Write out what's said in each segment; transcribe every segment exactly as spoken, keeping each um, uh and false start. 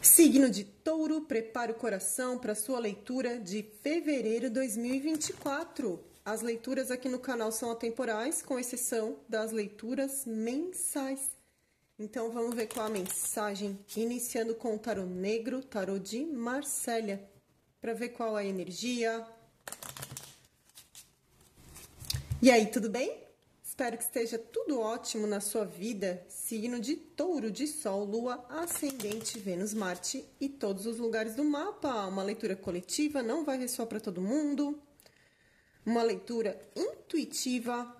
Signo de Touro, prepare o coração para sua leitura de fevereiro de dois mil e vinte e quatro. As leituras aqui no canal são atemporais, com exceção das leituras mensais. Então vamos ver qual a mensagem, iniciando com o tarô negro, tarô de Marsella, para ver qual é a energia. E aí, tudo bem? Espero que esteja tudo ótimo na sua vida. Signo de Touro, de Sol, Lua, Ascendente, Vênus, Marte e todos os lugares do mapa. Uma leitura coletiva, não vai ressoar para todo mundo. Uma leitura intuitiva.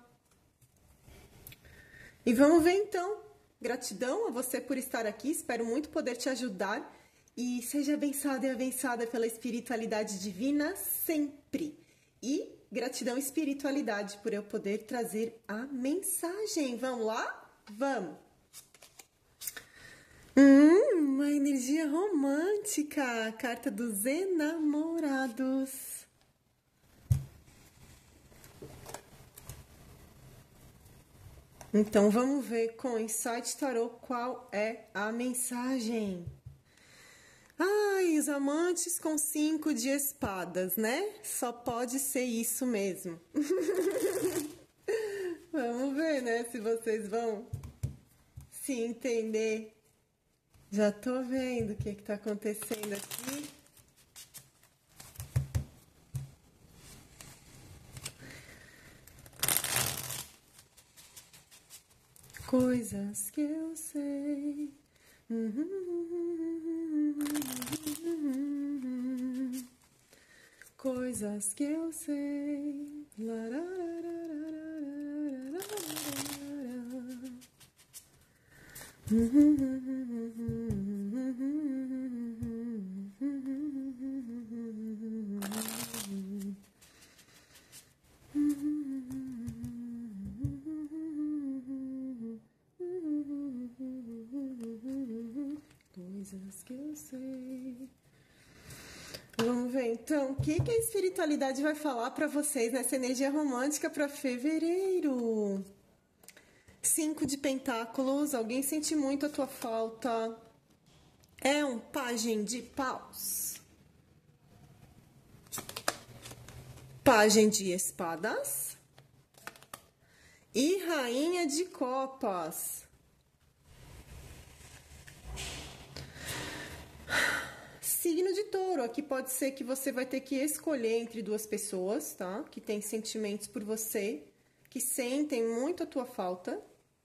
E vamos ver então. Gratidão a você por estar aqui. Espero muito poder te ajudar. E seja abençoada e abençoada pela espiritualidade divina sempre. E gratidão e espiritualidade por eu poder trazer a mensagem. Vamos lá? Vamos! Hum, uma energia romântica. A carta dos enamorados. Então, vamos ver com o Insight Tarot qual é a mensagem. Ai, os amantes com cinco de espadas, né? Só pode ser isso mesmo. Vamos ver, né? Se vocês vão se entender. Já tô vendo o que que tá acontecendo aqui. Coisas que eu sei. Coisas que eu sei. Coisas que eu sei. Vamos ver então o que, que a espiritualidade vai falar para vocês nessa energia romântica para fevereiro. Cinco de pentáculos, alguém sente muito a tua falta. É um pajem de paus. Pajem de espadas. E rainha de copas. Signo de Touro, aqui pode ser que você vai ter que escolher entre duas pessoas, tá? Que tem sentimentos por você, que sentem muito a tua falta.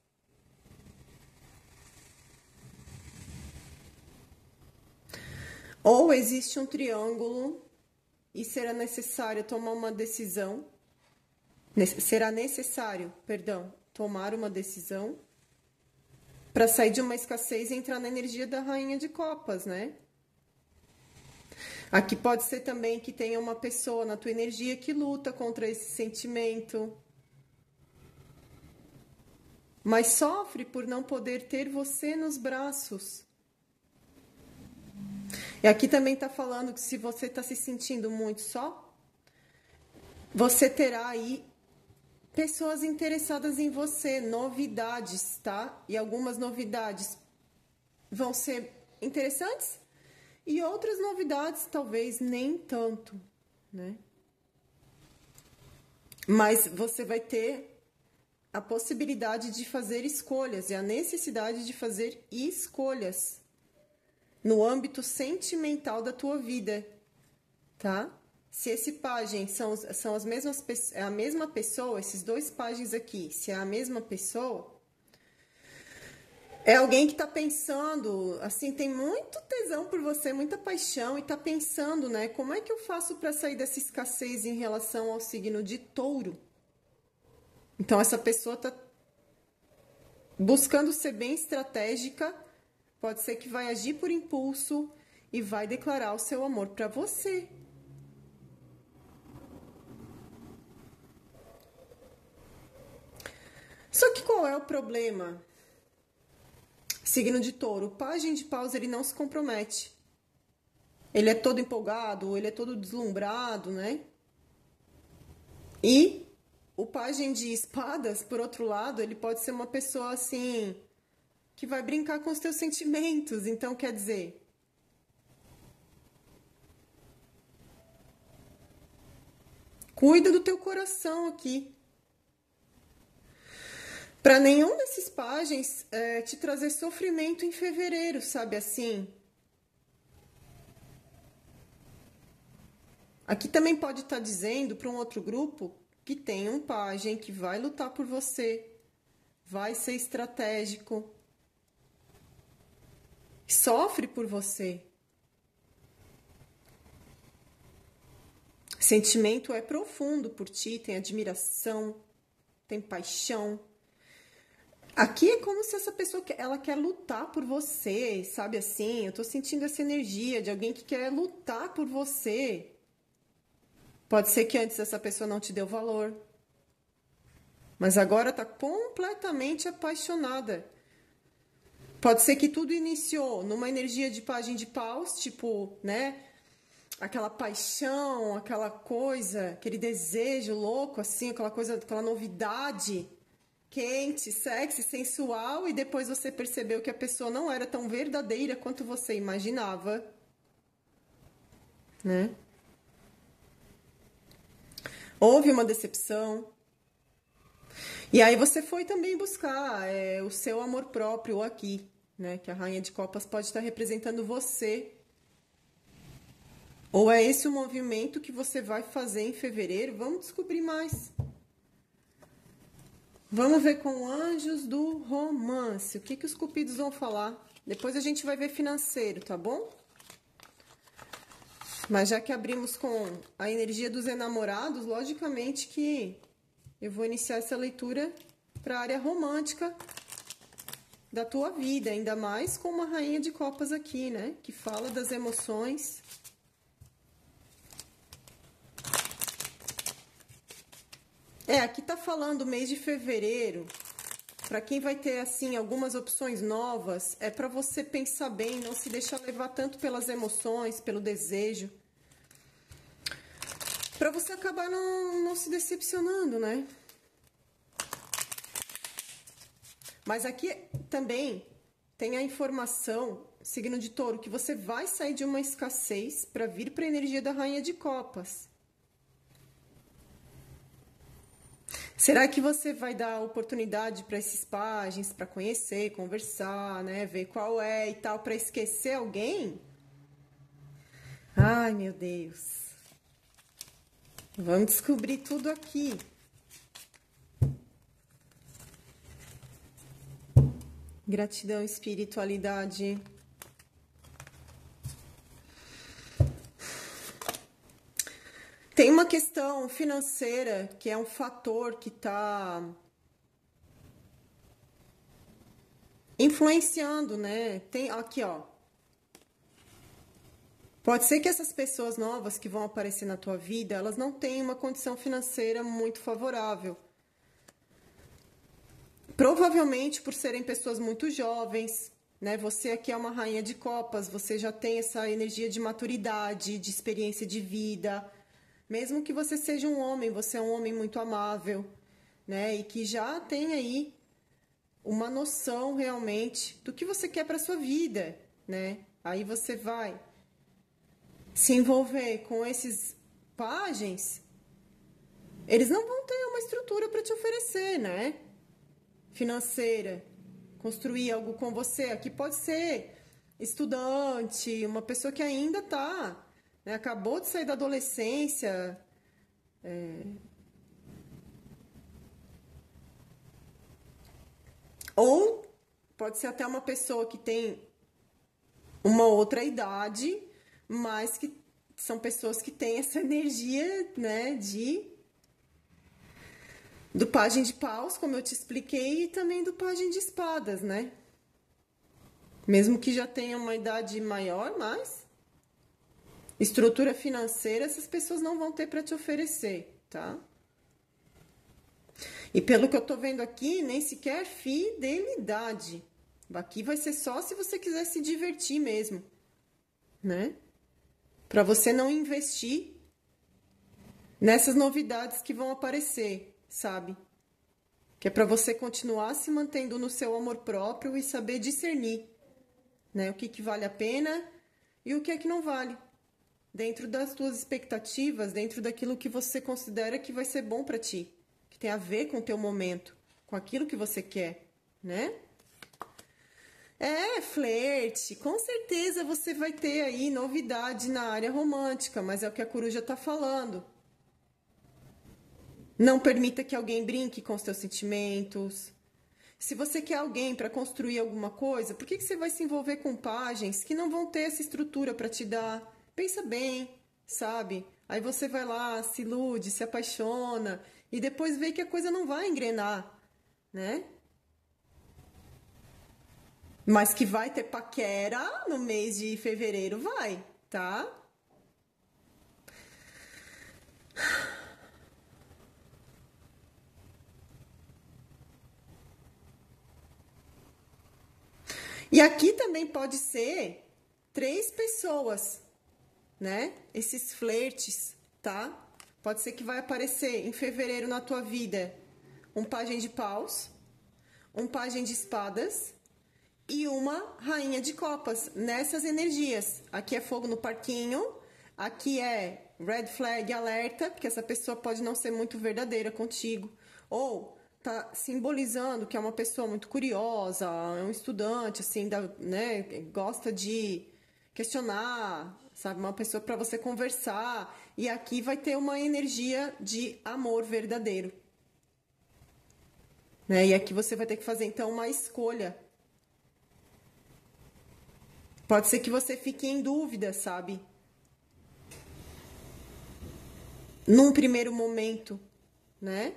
Ou existe um triângulo e será necessário tomar uma decisão. Será necessário, perdão, tomar uma decisão para sair de uma escassez e entrar na energia da rainha de copas, né? Aqui pode ser também que tenha uma pessoa na tua energia que luta contra esse sentimento, mas sofre por não poder ter você nos braços. E aqui também tá falando que se você tá se sentindo muito só, você terá aí pessoas interessadas em você, novidades, tá? E algumas novidades vão ser interessantes. E outras novidades, talvez nem tanto, né? Mas você vai ter a possibilidade de fazer escolhas e a necessidade de fazer escolhas no âmbito sentimental da tua vida, tá? Se esse pajem são, são as mesmas, é a mesma pessoa, esses dois pagens aqui, se é a mesma pessoa... É alguém que tá pensando, assim, tem muito tesão por você, muita paixão e tá pensando, né? Como é que eu faço para sair dessa escassez em relação ao signo de Touro? Então, essa pessoa tá buscando ser bem estratégica, pode ser que vai agir por impulso e vai declarar o seu amor para você. Só que qual é o problema? Signo de Touro, o pajem de paus, ele não se compromete. Ele é todo empolgado, ele é todo deslumbrado, né? E o pajem de espadas, por outro lado, ele pode ser uma pessoa assim, que vai brincar com os teus sentimentos. Então, quer dizer, Cuida do teu coração aqui. Para nenhum desses pajens é, te trazer sofrimento em fevereiro, sabe assim? Aqui também pode estar dizendo para um outro grupo que tem um pajem que vai lutar por você, vai ser estratégico, sofre por você. Sentimento é profundo por ti, tem admiração, tem paixão. Aqui é como se essa pessoa, ela quer lutar por você, sabe assim? Eu tô sentindo essa energia de alguém que quer lutar por você. Pode ser que antes essa pessoa não te deu valor, mas agora tá completamente apaixonada. Pode ser que tudo iniciou numa energia de pajem de paus, tipo, né? Aquela paixão, aquela coisa, aquele desejo louco, assim, aquela coisa, aquela novidade quente, sexy, sensual, e depois você percebeu que a pessoa não era tão verdadeira quanto você imaginava, né? Houve uma decepção. E aí você foi também buscar é, o seu amor próprio aqui, né? Que a Rainha de Copas pode estar representando você. Ou é esse o movimento que você vai fazer em fevereiro? Vamos descobrir mais. Vamos ver com anjos do romance. O que, que os cupidos vão falar? Depois a gente vai ver financeiro, tá bom? Mas já que abrimos com a energia dos enamorados, logicamente que eu vou iniciar essa leitura para a área romântica da tua vida. Ainda mais com uma Rainha de Copas aqui, né? Que fala das emoções. É, aqui tá falando mês de fevereiro, para quem vai ter, assim, algumas opções novas, é para você pensar bem, não se deixar levar tanto pelas emoções, pelo desejo, para você acabar não, não se decepcionando, né? Mas aqui também tem a informação, signo de touro, que você vai sair de uma escassez para vir para a energia da Rainha de Copas. Será que você vai dar oportunidade para esses pajens, para conhecer, conversar, né? Ver qual é e tal, para esquecer alguém? Ai, meu Deus. Vamos descobrir tudo aqui. Gratidão, espiritualidade. Tem uma questão financeira que é um fator que está influenciando, né? Tem aqui, ó. Pode ser que essas pessoas novas que vão aparecer na tua vida, elas não tenham uma condição financeira muito favorável. Provavelmente por serem pessoas muito jovens, né? Você aqui é uma Rainha de Copas, você já tem essa energia de maturidade, de experiência de vida. Mesmo que você seja um homem, você é um homem muito amável, né? E que já tem aí uma noção realmente do que você quer para sua vida, né? Aí você vai se envolver com esses pajens, eles não vão ter uma estrutura para te oferecer, né? Financeira, construir algo com você. Aqui pode ser estudante, uma pessoa que ainda está... acabou de sair da adolescência, é... ou pode ser até uma pessoa que tem uma outra idade, mas que são pessoas que têm essa energia, né, de do pajem de paus, como eu te expliquei, e também do pajem de espadas, né? Mesmo que já tenha uma idade maior, mas estrutura financeira essas pessoas não vão ter para te oferecer, tá? E pelo que eu tô vendo aqui, nem sequer fidelidade. Aqui vai ser só se você quiser se divertir mesmo, né? Para você não investir nessas novidades que vão aparecer, sabe? Que é para você continuar se mantendo no seu amor próprio e saber discernir, né? O que que vale a pena e o que é que não vale. dentro das tuas expectativas, dentro daquilo que você considera que vai ser bom para ti, que tem a ver com o teu momento, com aquilo que você quer, né? É, flerte, com certeza você vai ter aí novidade na área romântica, mas é o que a coruja tá falando. Não permita que alguém brinque com os teus sentimentos. Se você quer alguém para construir alguma coisa, por que que você vai se envolver com pajens que não vão ter essa estrutura para te dar? Pensa bem, sabe? Aí você vai lá, se ilude, se apaixona e depois vê que a coisa não vai engrenar, né? Mas que vai ter paquera no mês de fevereiro, vai, tá? E aqui também pode ser três pessoas, né? Esses flertes, tá? Pode ser que vai aparecer em fevereiro na tua vida um pajem de paus, um pajem de espadas e uma rainha de copas nessas energias. Aqui é fogo no parquinho, aqui é red flag, alerta, porque essa pessoa pode não ser muito verdadeira contigo, ou tá simbolizando que é uma pessoa muito curiosa, é um estudante, assim, da, né, gosta de questionar, sabe, uma pessoa para você conversar, e aqui vai ter uma energia de amor verdadeiro, né? E aqui você vai ter que fazer então uma escolha. Pode ser que você fique em dúvida, sabe? Num primeiro momento, né?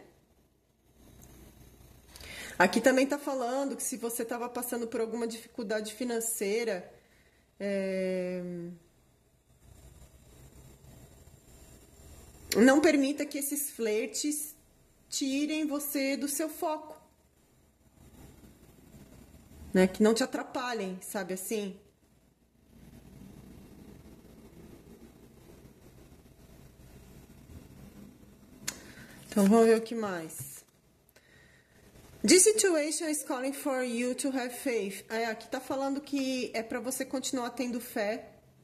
Aqui também tá falando que se você estava passando por alguma dificuldade financeira, é... não permita que esses flertes tirem você do seu foco, né? Que não te atrapalhem, sabe assim? Então vamos ver o que mais. This situation is calling for you to have faith. É, aqui tá falando que é para você continuar tendo fé,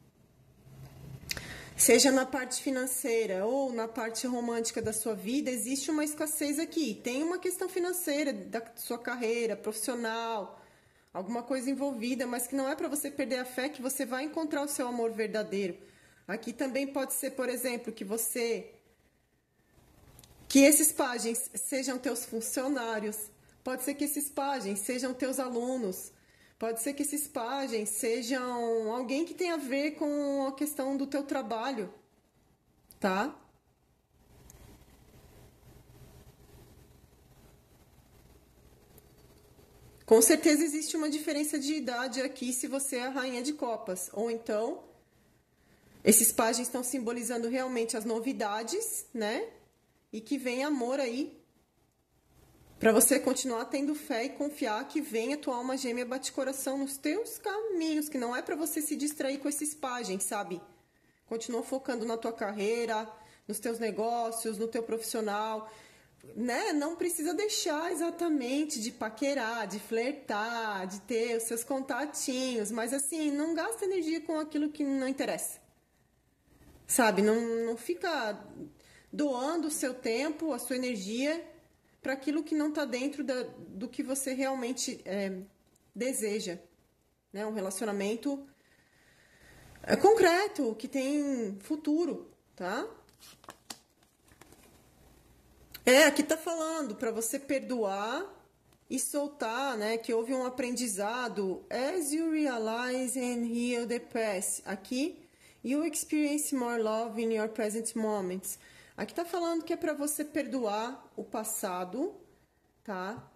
seja na parte financeira ou na parte romântica da sua vida. Existe uma escassez aqui. Tem uma questão financeira da sua carreira profissional, alguma coisa envolvida, mas que não é para você perder a fé que você vai encontrar o seu amor verdadeiro. Aqui também pode ser, por exemplo, que você que esses pajens sejam teus funcionários. Pode ser que esses pajens sejam teus alunos. Pode ser que esses pajens sejam alguém que tem a ver com a questão do teu trabalho, tá? Com certeza existe uma diferença de idade aqui se você é a rainha de copas. Ou então, esses pajens estão simbolizando realmente as novidades, né? E que vem amor aí, para você continuar tendo fé e confiar que vem a tua alma gêmea bate-coração nos teus caminhos, que não é para você se distrair com esses pajens, sabe? Continua focando na tua carreira, nos teus negócios, no teu profissional, né? Não precisa deixar exatamente de paquerar, de flertar, de ter os seus contatinhos, mas assim, não gasta energia com aquilo que não interessa, sabe? Não, não fica doando o seu tempo, a sua energia para aquilo que não está dentro da, do que você realmente é, deseja, né? Um relacionamento é, concreto, que tem futuro, tá? É, aqui tá falando para você perdoar e soltar, né? Que houve um aprendizado. As you realize and heal the past. Aqui, you experience more love in your present moments. Aqui tá falando que é para você perdoar o passado, tá?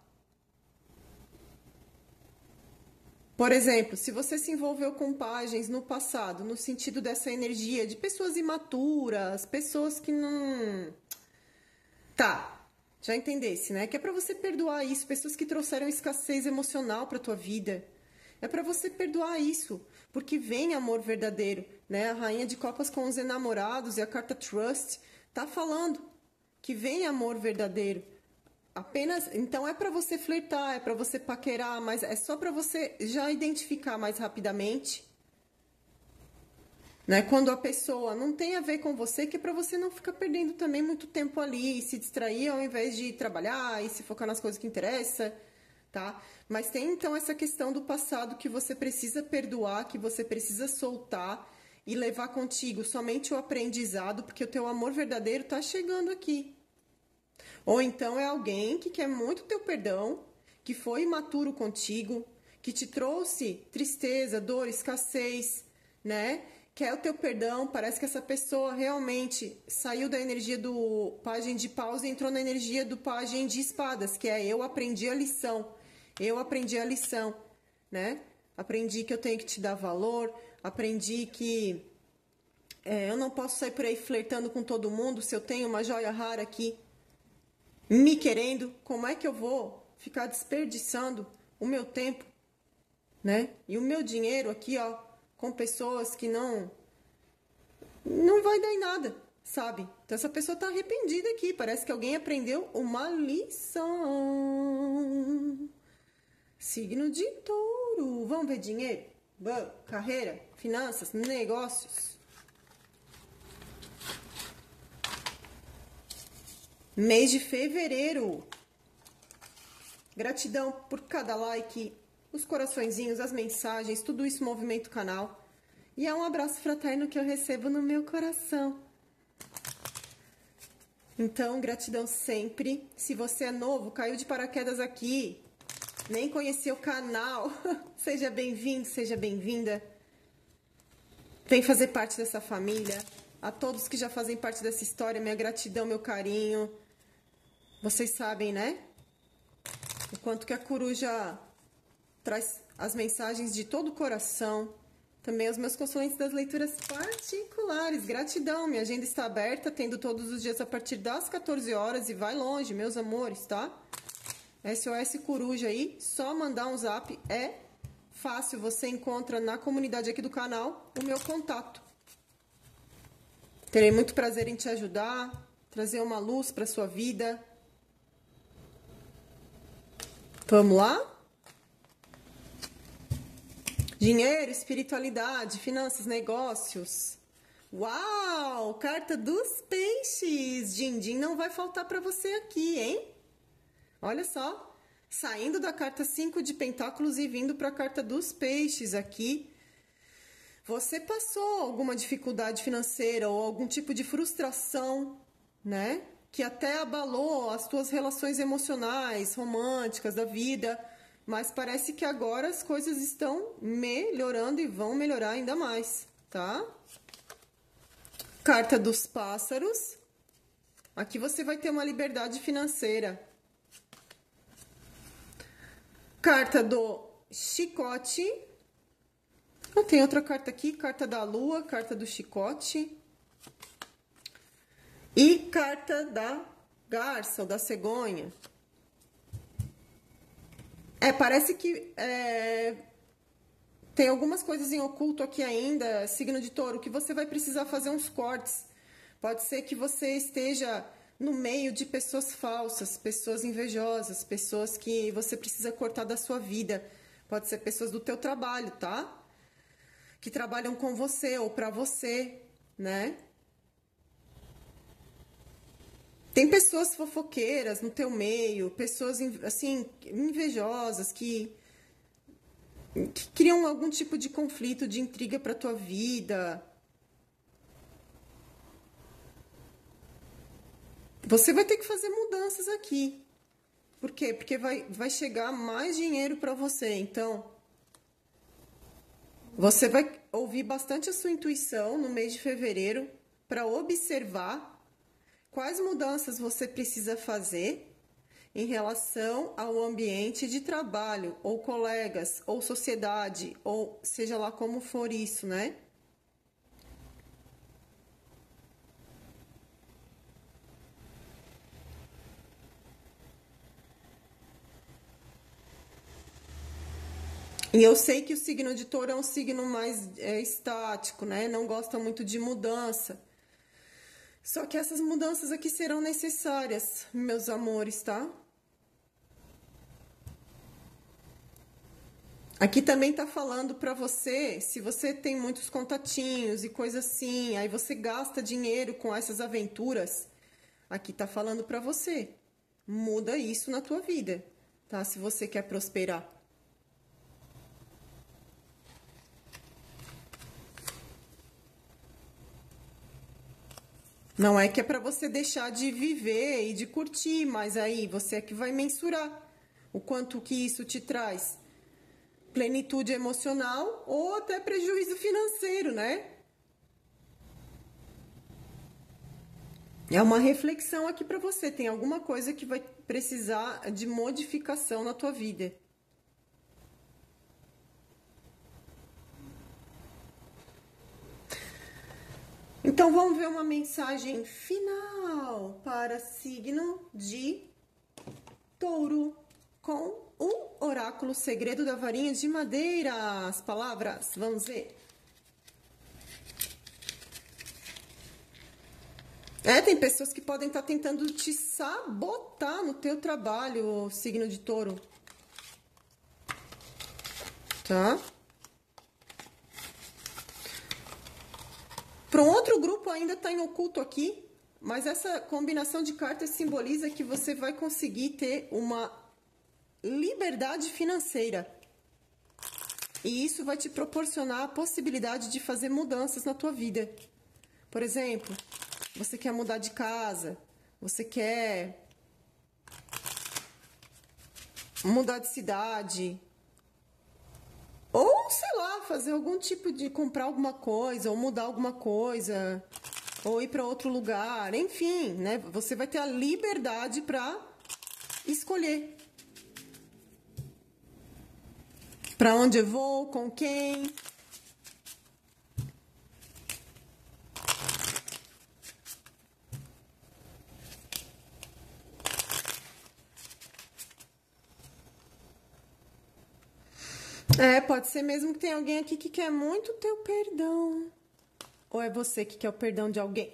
Por exemplo, se você se envolveu com pajens no passado, no sentido dessa energia de pessoas imaturas, pessoas que não... Tá, já entendesse, né? Que é para você perdoar isso, pessoas que trouxeram escassez emocional para tua vida. É para você perdoar isso, porque vem amor verdadeiro, né? A rainha de copas com os enamorados e a carta Trust tá falando que vem amor verdadeiro. Apenas, então é para você flertar, é para você paquerar, mas é só para você já identificar mais rapidamente né? Quando a pessoa não tem a ver com você, que é para você não ficar perdendo também muito tempo ali e se distrair ao invés de trabalhar e se focar nas coisas que interessam, tá? Mas tem então essa questão do passado que você precisa perdoar, que você precisa soltar e levar contigo somente o aprendizado, porque o teu amor verdadeiro tá chegando aqui. Ou então é alguém que quer muito teu perdão, que foi imaturo contigo, que te trouxe tristeza, dor, escassez, né? Quer o teu perdão, parece que essa pessoa realmente saiu da energia do pajem de paus e entrou na energia do pajem de espadas, que é eu aprendi a lição, eu aprendi a lição, né? Aprendi que eu tenho que te dar valor, aprendi que é, eu não posso sair por aí flertando com todo mundo se eu tenho uma joia rara aqui me querendo, como é que eu vou ficar desperdiçando o meu tempo, né? E o meu dinheiro aqui, ó, com pessoas que não não vai dar em nada, sabe? Então essa pessoa tá arrependida aqui, parece que alguém aprendeu uma lição. Signo de Touro. Vamos ver dinheiro, vamos, carreira, finanças, negócios. Mês de fevereiro. Gratidão por cada like, os coraçõezinhos, as mensagens, tudo isso movimenta o canal. E é um abraço fraterno que eu recebo no meu coração. Então, gratidão sempre. Se você é novo, caiu de paraquedas aqui, nem conheceu o canal, seja bem-vindo, seja bem-vinda. Vem fazer parte dessa família. A todos que já fazem parte dessa história, minha gratidão, meu carinho. Vocês sabem, né? O quanto que a coruja traz as mensagens de todo o coração. Também os meus consulentes das leituras particulares. Gratidão, minha agenda está aberta, tendo todos os dias a partir das quatorze horas e vai longe, meus amores, tá? S O S Coruja aí, só mandar um zap, é fácil, você encontra na comunidade aqui do canal o meu contato. Terei muito prazer em te ajudar, trazer uma luz para sua vida. Vamos lá? Dinheiro, espiritualidade, finanças, negócios. Uau! Carta dos peixes. Din-din não vai faltar para você aqui, hein? Olha só. Saindo da carta cinco de pentáculos e vindo para a carta dos peixes aqui. Você passou alguma dificuldade financeira ou algum tipo de frustração, né? Que até abalou as tuas relações emocionais, românticas, da vida. Mas parece que agora as coisas estão melhorando e vão melhorar ainda mais, tá? Carta dos pássaros. Aqui você vai ter uma liberdade financeira. Carta do chicote. Eu tenho outra carta aqui, carta da lua, carta do chicote. E carta da garça ou da cegonha. É, parece que é, tem algumas coisas em oculto aqui ainda, signo de touro, que você vai precisar fazer uns cortes. Pode ser que você esteja no meio de pessoas falsas, pessoas invejosas, pessoas que você precisa cortar da sua vida. Pode ser pessoas do teu trabalho, tá? Que trabalham com você ou pra você, né? Tem pessoas fofoqueiras no teu meio, pessoas, assim, invejosas, que, que criam algum tipo de conflito, de intriga pra tua vida. Você vai ter que fazer mudanças aqui. Por quê? Porque vai, vai chegar mais dinheiro pra você. Então, você vai ouvir bastante a sua intuição no mês de fevereiro para observar quais mudanças você precisa fazer em relação ao ambiente de trabalho, ou colegas, ou sociedade, ou seja lá como for isso, né? E eu sei que o signo de touro é um signo mais é, estático, né? Não gosta muito de mudança. Só que essas mudanças aqui serão necessárias, meus amores, tá? Aqui também tá falando pra você, se você tem muitos contatinhos e coisa assim, aí você gasta dinheiro com essas aventuras, aqui tá falando pra você. Muda isso na tua vida, tá? Se você quer prosperar. Não é que é pra você deixar de viver e de curtir, mas aí você é que vai mensurar o quanto que isso te traz plenitude emocional ou até prejuízo financeiro, né? É uma reflexão aqui pra você. Tem alguma coisa que vai precisar de modificação na tua vida. Então vamos ver uma mensagem final para signo de Touro com o oráculo Segredo da Varinha de Madeira. As palavras, vamos ver. É, tem pessoas que podem estar tentando te sabotar no teu trabalho, signo de Touro. Tá? Para um outro grupo ainda está em oculto aqui, mas essa combinação de cartas simboliza que você vai conseguir ter uma liberdade financeira. E isso vai te proporcionar a possibilidade de fazer mudanças na tua vida. Por exemplo, você quer mudar de casa, você quer mudar de cidade, ou, sei lá, fazer algum tipo de comprar alguma coisa, ou mudar alguma coisa, ou ir para outro lugar, enfim, né? Você vai ter a liberdade para escolher. Para onde eu vou, com quem. É, pode ser mesmo que tem alguém aqui que quer muito teu perdão. Ou é você que quer o perdão de alguém?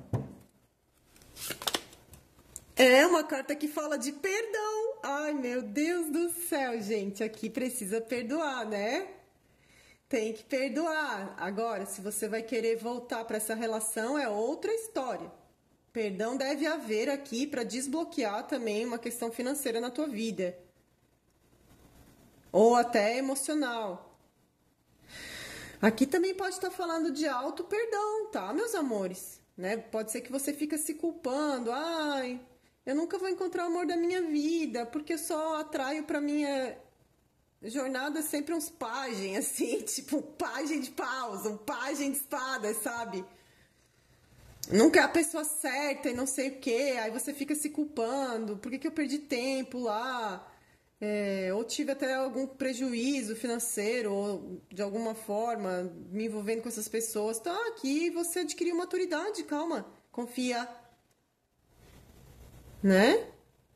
É uma carta que fala de perdão. Ai, meu Deus do céu, gente. Aqui precisa perdoar, né? Tem que perdoar. Agora, se você vai querer voltar para essa relação, é outra história. Perdão deve haver aqui para desbloquear também uma questão financeira na tua vida. Ou até emocional. Aqui também pode estar falando de auto perdão, tá, meus amores? Né? Pode ser que você fica se culpando. Ai, eu nunca vou encontrar o amor da minha vida, porque eu só atraio pra minha jornada sempre uns pajem, assim, tipo um pajem de paus, um pajem de espadas, sabe? Nunca é a pessoa certa e não sei o quê. Aí você fica se culpando. Por que que eu perdi tempo lá? É, ou tive até algum prejuízo financeiro, ou de alguma forma me envolvendo com essas pessoas. Tá, aqui você adquiriu maturidade, calma, confia, né?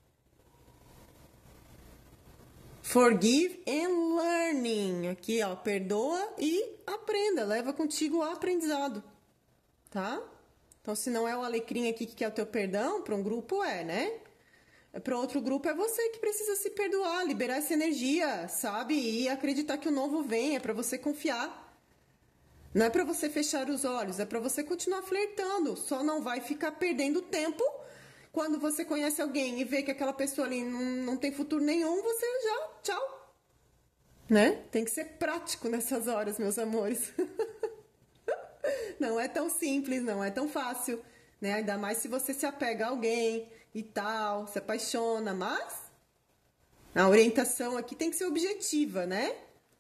Forgive and learning. Aqui, ó, perdoa e aprenda, leva contigo o aprendizado, tá? Então, se não é o alecrim aqui que quer o teu perdão, para um grupo é, né? Para outro grupo é você que precisa se perdoar, liberar essa energia, sabe? E acreditar que o novo vem, é para você confiar. Não é para você fechar os olhos, é para você continuar flertando. Só não vai ficar perdendo tempo quando você conhece alguém e vê que aquela pessoa ali não, não tem futuro nenhum, você já, tchau. Né? Tem que ser prático nessas horas, meus amores. Não é tão simples, não é tão fácil, né? Ainda mais se você se apega a alguém e tal, se apaixona, mas a orientação aqui tem que ser objetiva, né?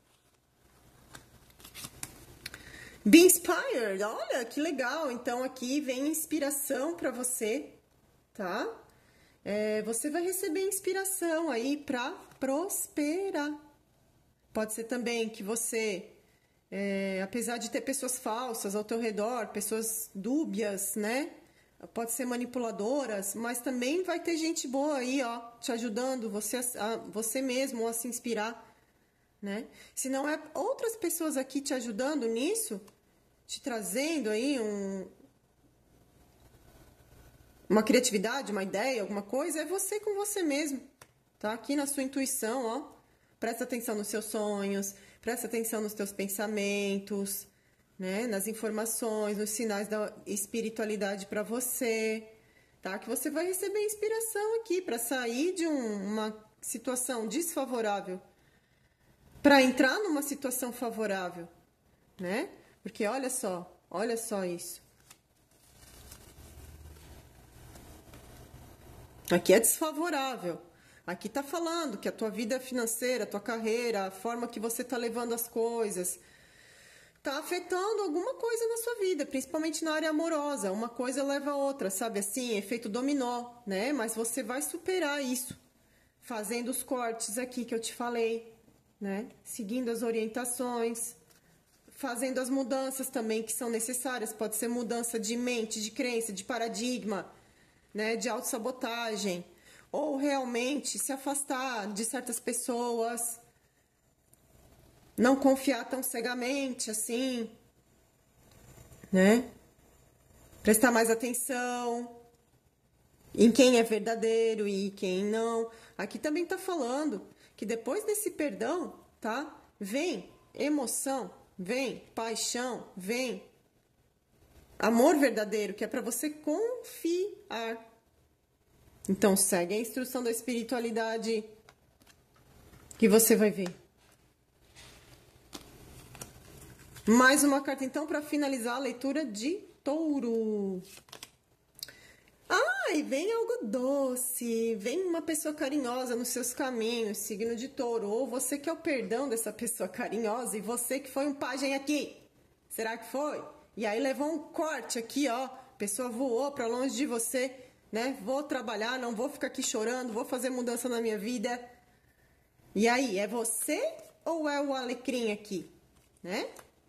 Be inspired, olha que legal. Então aqui vem inspiração para você, tá? É, você vai receber inspiração aí para prosperar. Pode ser também que você, é, apesar de ter pessoas falsas ao teu redor, pessoas dúbias, né? Pode ser manipuladoras, mas também vai ter gente boa aí, ó, te ajudando, você, a, você mesmo a se inspirar, né? Se não é outras pessoas aqui te ajudando nisso, te trazendo aí um, uma criatividade, uma ideia, alguma coisa, é você com você mesmo, tá? Aqui na sua intuição, ó, Presta atenção nos seus sonhos, presta atenção nos teus pensamentos, né? Nas informações, nos sinais da espiritualidade para você, tá? Que você vai receber inspiração aqui para sair de um, uma situação desfavorável para entrar numa situação favorável, né? Porque olha só, olha só isso. Aqui é desfavorável. Aqui tá falando que a tua vida financeira, a tua carreira, a forma que você tá levando as coisas, tá afetando alguma coisa na sua vida, principalmente na área amorosa. Uma coisa leva a outra, sabe assim, efeito dominó, né? Mas você vai superar isso, fazendo os cortes aqui que eu te falei, né? Seguindo as orientações, fazendo as mudanças também que são necessárias. Pode ser mudança de mente, de crença, de paradigma, né? De autossabotagem. Ou realmente se afastar de certas pessoas, não confiar tão cegamente assim, né? Prestar mais atenção em quem é verdadeiro e quem não. Aqui também tá falando que depois desse perdão, tá? Vem emoção, vem paixão, vem amor verdadeiro, que é para você confiar. Então, segue a instrução da espiritualidade que você vai ver. Mais uma carta, então, para finalizar a leitura de Touro. Ai, vem algo doce, vem uma pessoa carinhosa nos seus caminhos, signo de Touro. Ou você que é o perdão dessa pessoa carinhosa e você que foi um pajem aqui. Será que foi? E aí levou um corte aqui, ó. A pessoa voou para longe de você. Né? Vou trabalhar, não vou ficar aqui chorando, vou fazer mudança na minha vida. E aí, é você ou é o alecrim aqui, né?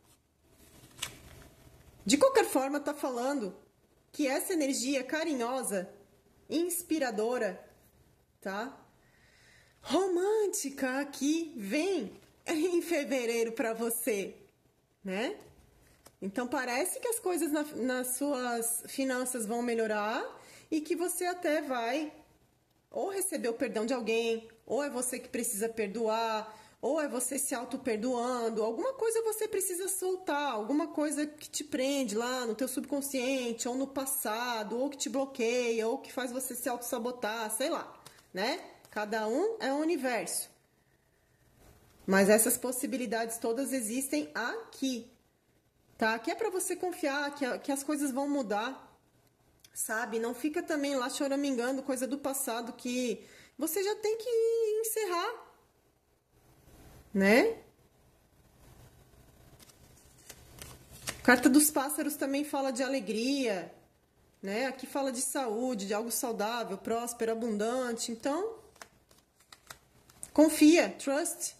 De qualquer forma, tá falando que essa energia carinhosa, inspiradora, tá? Romântica aqui vem em fevereiro para você, né? Então parece que as coisas na, nas suas finanças vão melhorar. E que você até vai ou receber o perdão de alguém, ou é você que precisa perdoar, ou é você se auto-perdoando. Alguma coisa você precisa soltar, alguma coisa que te prende lá no teu subconsciente, ou no passado, ou que te bloqueia, ou que faz você se auto-sabotar, sei lá, né? Cada um é um universo. Mas essas possibilidades todas existem aqui, tá? Que é para você confiar que, a, que as coisas vão mudar. Sabe? Não fica também lá choramingando coisa do passado que você já tem que encerrar, né? Carta dos pássaros também fala de alegria, né? Aqui fala de saúde, de algo saudável, próspero, abundante. Então, confia, trust.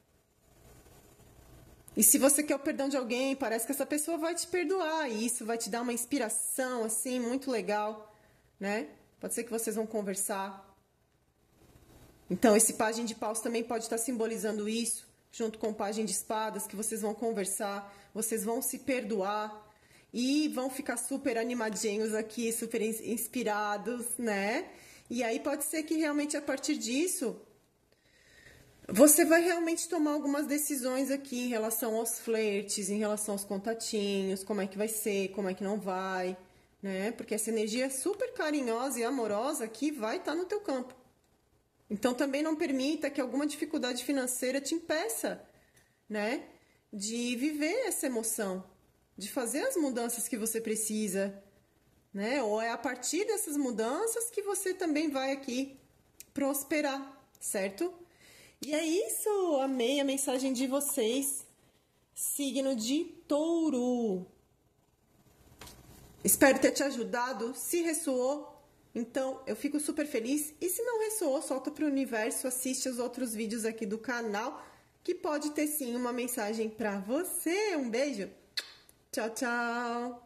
E se você quer o perdão de alguém, parece que essa pessoa vai te perdoar. E isso vai te dar uma inspiração, assim, muito legal, né? Pode ser que vocês vão conversar. Então, esse pajem de paus também pode estar simbolizando isso, junto com o pajem de espadas, que vocês vão conversar, vocês vão se perdoar e vão ficar super animadinhos aqui, super inspirados, né? E aí pode ser que realmente a partir disso você vai realmente tomar algumas decisões aqui em relação aos flertes, em relação aos contatinhos, como é que vai ser, como é que não vai, né? Porque essa energia super carinhosa e amorosa aqui vai estar no teu campo. Então também não permita que alguma dificuldade financeira te impeça, né? De viver essa emoção, de fazer as mudanças que você precisa, né? Ou é a partir dessas mudanças que você também vai aqui prosperar, certo? E é isso, amei a mensagem de vocês, signo de Touro. Espero ter te ajudado, se ressoou, então eu fico super feliz. E se não ressoou, solta para o universo, assiste os outros vídeos aqui do canal, que pode ter sim uma mensagem para você. Um beijo, tchau, tchau!